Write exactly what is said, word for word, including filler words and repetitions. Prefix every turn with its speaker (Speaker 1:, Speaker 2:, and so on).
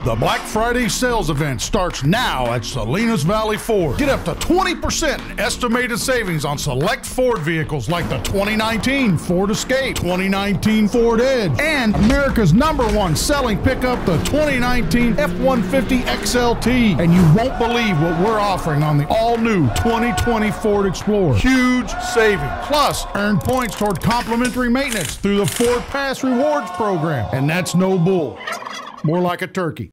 Speaker 1: The Black Friday sales event starts now at Salinas Valley Ford. Get up to twenty percent in estimated savings on select Ford vehicles like the twenty nineteen Ford Escape, twenty nineteen Ford Edge, and America's number one selling pickup, the twenty nineteen F one fifty X L T. And you won't believe what we're offering on the all-new twenty twenty Ford Explorer. Huge savings. Plus, earn points toward complimentary maintenance through the FordPass Rewards program. And that's no bull. More like a turkey.